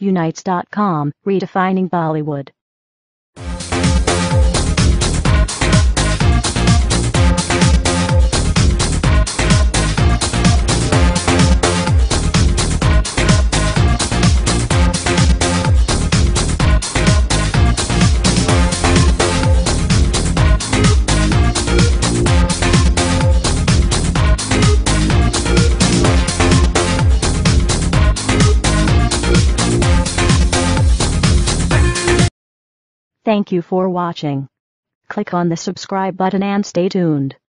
Unites.com, redefining Bollywood. Thank you for watching. Click on the subscribe button and stay tuned.